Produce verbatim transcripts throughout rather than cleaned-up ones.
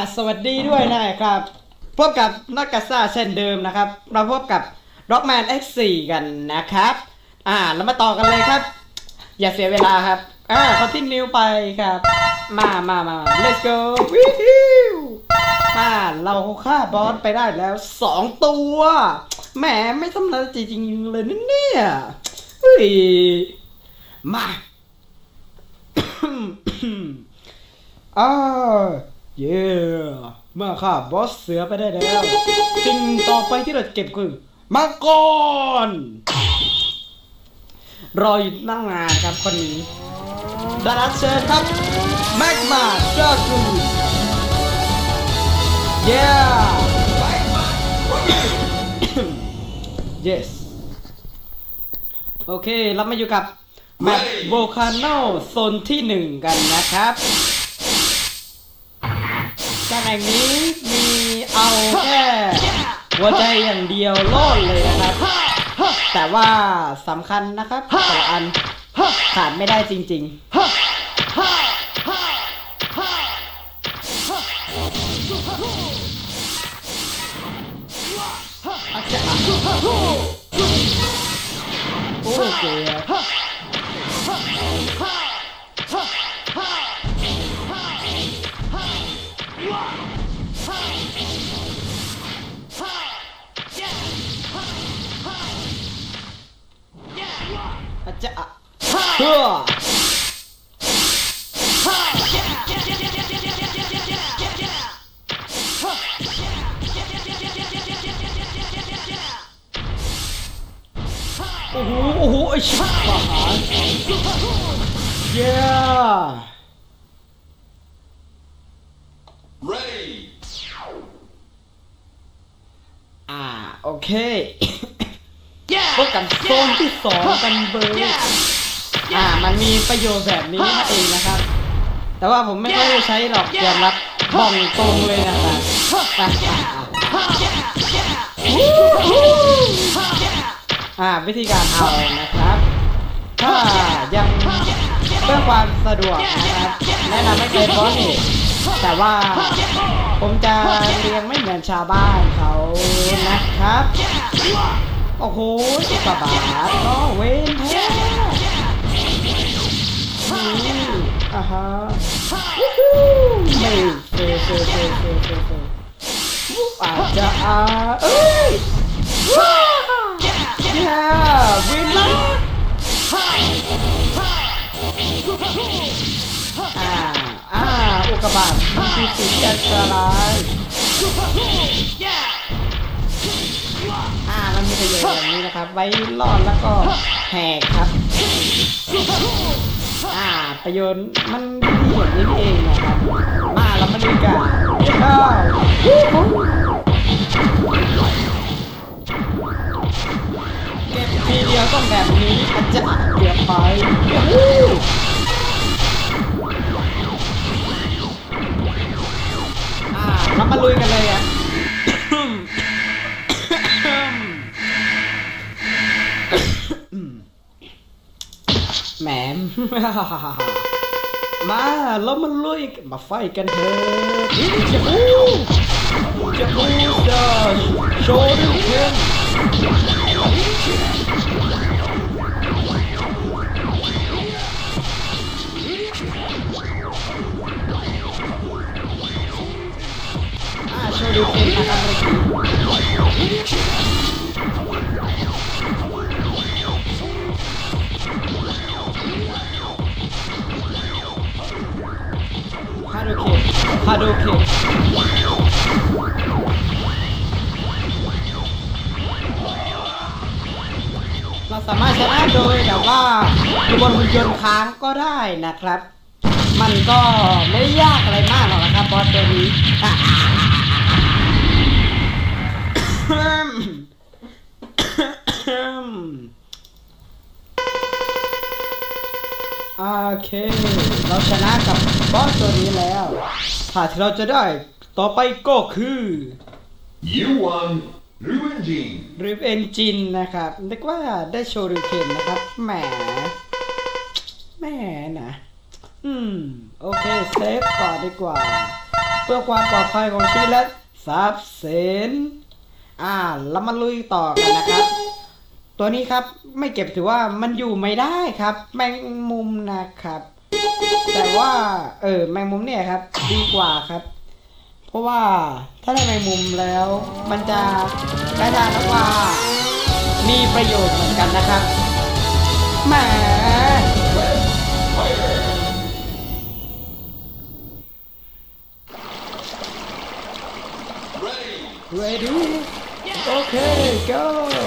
สวัสดีด้วยนะครับพบกับนักกาซ่าเช่นเดิมนะครับเราพบกับ Rockman เอ็กซ์ โฟร์ กันนะครับอ่าเรามาต่อกันเลยครับอย่าเสียเวลาครับอ่าเขาทิ้งนิ้วไปครับมามามา let's go วิวมาเราฆ่าบอสไปได้แล้วสองตัวแหมไม่ธรรมดาจริงๆเลยนะเนี่ยเฮ้ยมาอ่าเย่เมื่อข้าบอสเสือไปได้แล้วสิ่งต่อไปที่เราจะเก็บคือมังกรรออยู่ตั้งนานครับคนนี้ดาราเชิญครับแมกมาดรากูนเย่ yes โอเคเรามาอยู่กับแมปโวลคาโนโซนที่หนึ่งกันนะครับจากแห่งนี้มีเอาแค่หัวใจอย่างเดียวรอดเลยนะครับแต่ว่าสำคัญนะครับแต่ละอันขาดไม่ได้จริงๆโอเคอาจจะเฮ้อโอ้โหโอ้โหไอ้ชิบหายเย้อ่าโอเคพบกับโซนที่สองกันเบอร์อ่ามันมีประโยชน์แบบนี้นั่นเองนะครับแต่ว่าผมไม่ค่อยได้ใช้หรอกยอมรับบ้องตรงเลยนะครับอ่าวิธีการเอานะครับถ้ายังเพื่อความสะดวกนะครับแนะนำให้เป็นบอสนี่แต่ว่าผมจะเรียงไม่เหมือนชาวบ้านเขานะครับโอ้โหสุกบาทก็เว้นแท้นี่อ่าฮะไม่เฟยเฟยเฟยเฟยเฟยเฟยอาจจะอ่าเอ้ยว้าย่าวินล่าอ่าอ่าอุกกาบาตที่ติดอันตรายอ่ามันมีประโยชน์อย่างนี้นะครับไว้รอดแล้วก็แหกครับอ่าประโยชน์มันดีอย่างนี้เองนะครับมาเรามาดูกันเก็บทีเดียวต้องแบบนี้อาจจะเกือบไปอ่าเรามาลุยกันเลยอ่ะแหมมาแล้วมันลุยมาไฟกันเถอะจะพูจะพูจะโชว์ดิเคนอ่าโชว์ดิเคนนะครับเมื่อกี้ฮาโดเคฮาโดเคเราสามารถชนะโดยแต่ว่าอยู่บนหุ่นยนต์ค้างก็ได้นะครับมันก็ไม่ได้ยากอะไรมากหรอกนะครับบอสตัวนี้โอเคเราชนะกับบอสตัวนี้แล้วถ้าที่เราจะได้ต่อไปก็คือ You won Revengine ริฟเอนจินนะครับนึกว่าได้โชริเคนนะครับแหมแหมนะอืมโอเคเซฟก่อนดีกว่าเพื่อความปลอดภัยของชีวิตและทรัพย์สินอ่าแล้วมาลุยต่อกันนะครับตัวนี้ครับไม่เก็บถือว่ามันอยู่ไม่ได้ครับแมงมุมนะครับแต่ว่าเออแมงมุมเนี่ยครับดีกว่าครับเพราะว่าถ้าได้แมงมุมแล้วมันจะได้ทานแล้วว่ามีประโยชน์เหมือนกันนะครับแหม ready okay go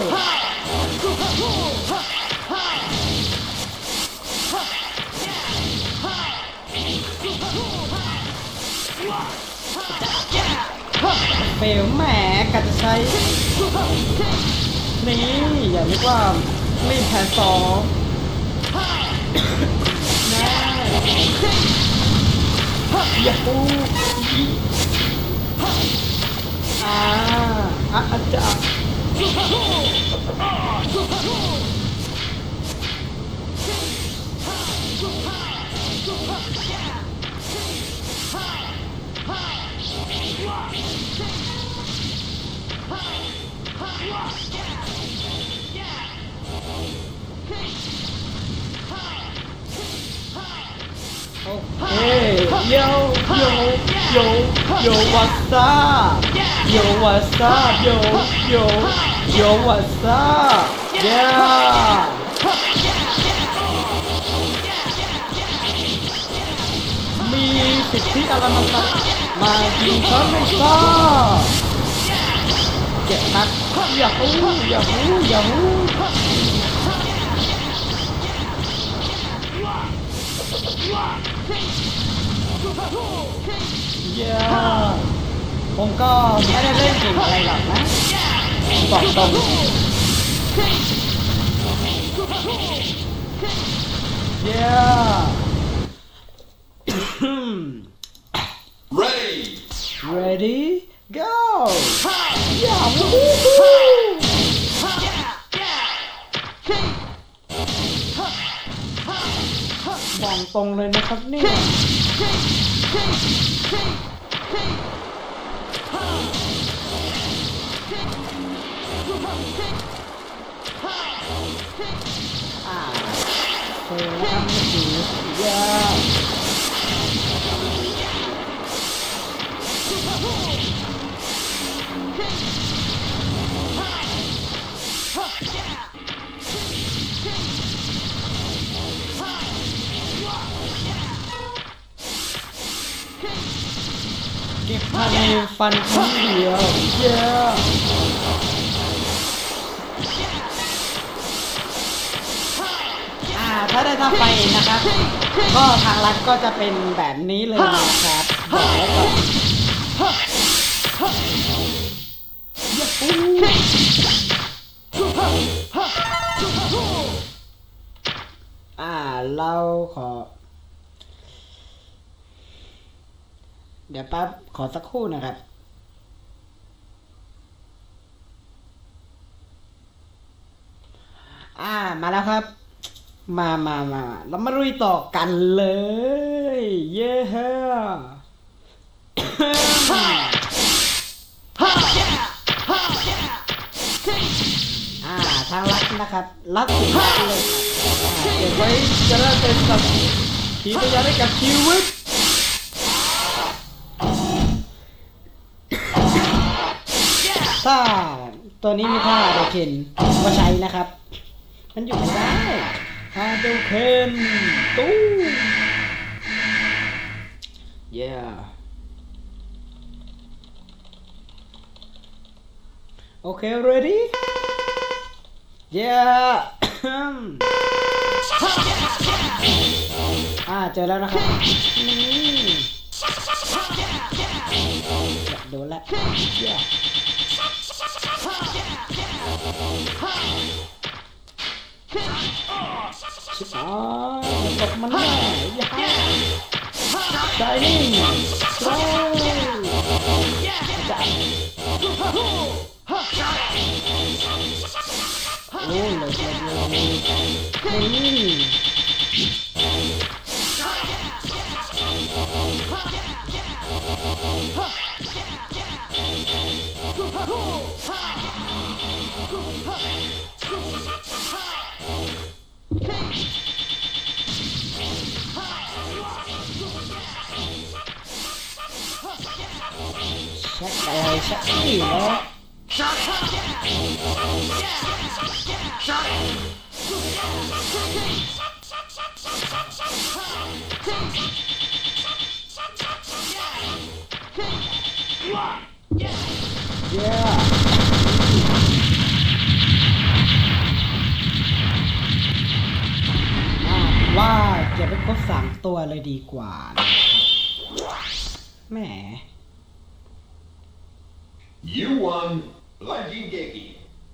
เฟลแหมกัดใช้นี่อย่านึกว่าไม่แพ้สองนะอย่าปูอ่าอาจารย์โอเคโยโยโยโยวัสซาโยวัสซาโยโยโยวัสซาเย้มีสิทธิอะไรมาตัดมายิงเขาไม่ทราบเจ็บนักอย่าฮู้อย่าฮู้อย่าฮู้เย้ผมก็ไม่ได้เล่นเก่งอะไรหรอกนะบอกตรงเย้ Ready ready go อย่าวู้บอกตรงเลยนะครับนี่อ่าโอ้ทำไม่ดีเย้เก็บภายในฟันครั้งเดียวเย้อ่าถ้าได้ถ้าไปนะครับก็ทางรัฐก็จะเป็นแบบนี้เลยนะครับบอกไว้ก่อนอ่าเราขอเดี๋ยวแป๊บขอสักครู่นะครับอ่ามาแล้วครับมามามาเรามาลุยต่อกันเลยเย้อ่าทางลัดนะครับลัดสุดเลยเก็บไว้จะได้เป็นกับทีตัวอย่างได้กับชีวิตถ้าตัวนี้มีท่าโดเคนก็ใช้นะครับมันอยู่ไม่ได้ท่าโดเคนตู้เย้โอเค ready เย้อ่าเจอแล้วนะครับนี่โดนละเย้ชิบหายตกมันแน่ย่าชายนิ่งโอ้จับโอ้เลยเลยเลยนี่ชักอะไรชักนี่เนาะเย้ว่าเก็บไปครบสามตัวเลยดีกว่าแหม You won Legend Geki.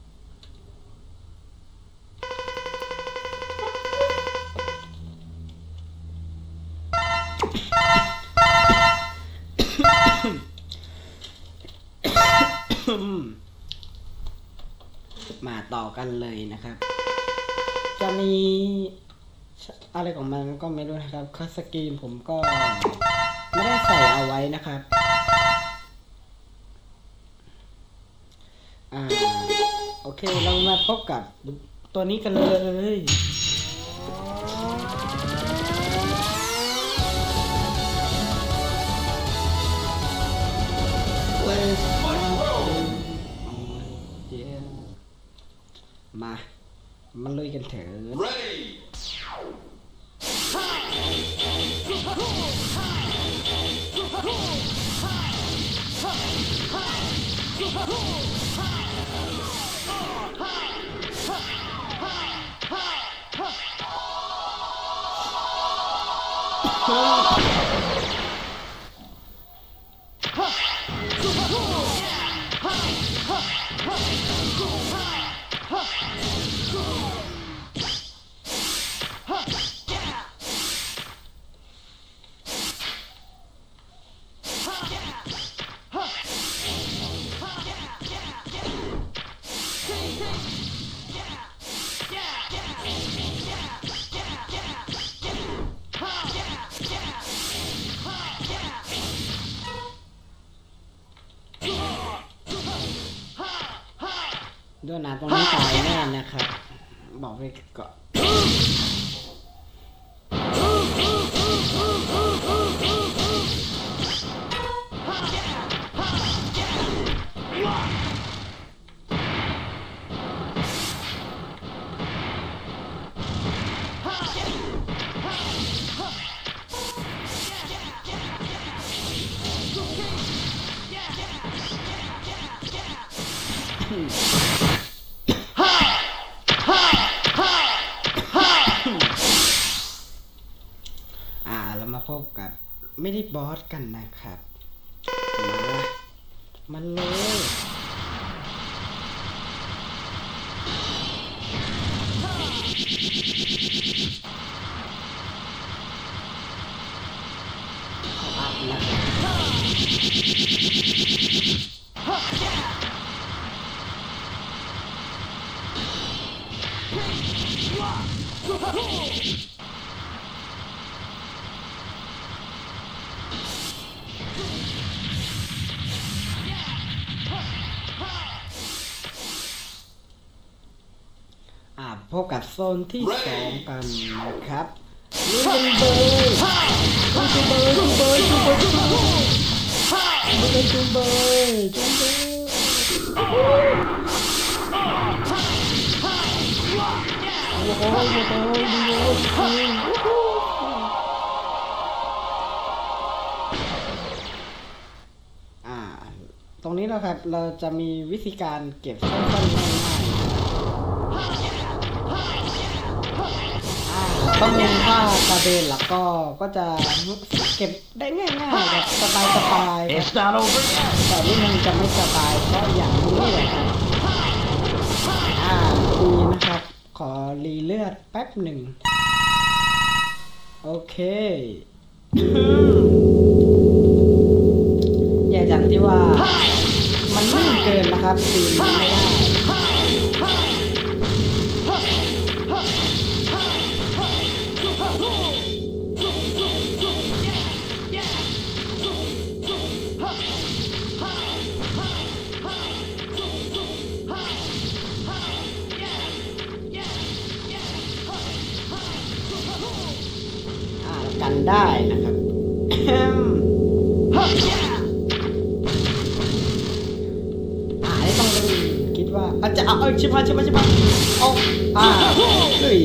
มาต่อกันเลยนะครับจะมีอะไรของมันก็ไม่รู้นะครับคัสสกรีนผมก็ไม่ได้ใส่เอาไว้นะครับอ่าโอเคเรามาพบกับตัวนี้กันเลยมามาลุยกันเถอะ Ready. ด้วยนะตรงนี้ตายแน่นะครับบอกไปก่อนอ่าเรามาพบกับไม่ได้บอสกันนะครับมามันเลยอัพนะพบกับโซนที่สองกันนะครับลุยกันเลยจุ๊บเบย์จุ๊บเบย์จุ๊บเบย์จุ๊บเบย์จุ๊บเบย์จุ๊บเบย์โอ้โหโอ้โหอ่าตรงนี้นะครับเราจะมีวิธีการเก็บสั้นๆง่ายๆต้องมีผ้ากระเบนแล้วก็ก็จะเก็บได้ง่ายๆแบบสบายสบายแต่นี่มันจะไม่สบายเพราะอย่างนี้แหละครับอ่าดีนะครับขอรีเลือดแป๊บหนึ่งโอเคอย่าจังที่ว่ามันนิ่งเกินนะครับตีไม่ได้กันได้นะครับอาจจะเอาเอ้ยชิบหายชิบหายชิบหายเอาอ่าเฮ้ย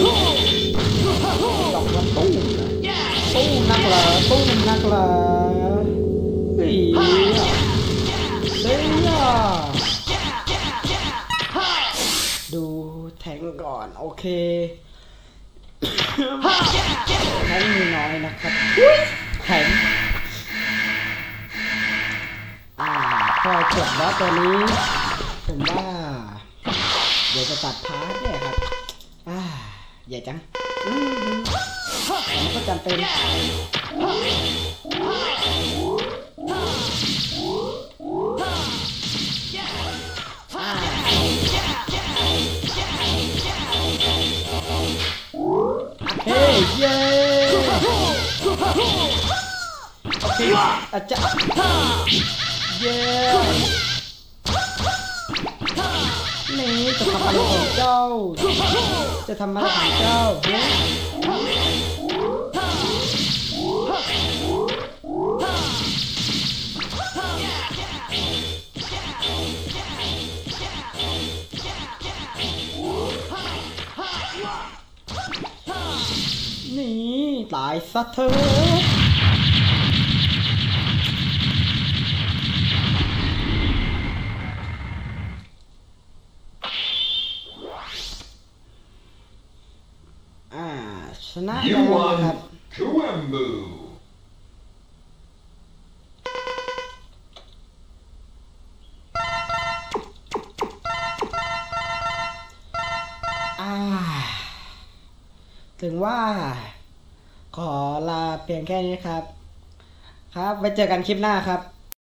ดอกมันตู้ตู้นักเหรอตู้นักเหรอเฮ้ยเฮ้ยดูแทงก่อนโอเคแทงมีน้อยนะครับแทงอ่าพอจบแล้วตัวนี้ผมว่าเดี๋ยวจะตัดพาร์ทเนี่ยครับอ่าใหญ่จังอืมมันก็จำเป็นอ่าเฮ้ยเย้โอเคอาจจะเย้นี่จะทำอะไรของเจ้าจะทำอะไรของเจ้านี่ตายซะเถอะอ่าชนะแล้ว You นะครับ won. Kuembu. อ่าถึงว่าขอลาเพียงแค่นี้ครับครับไว้เจอกันคลิปหน้าครับ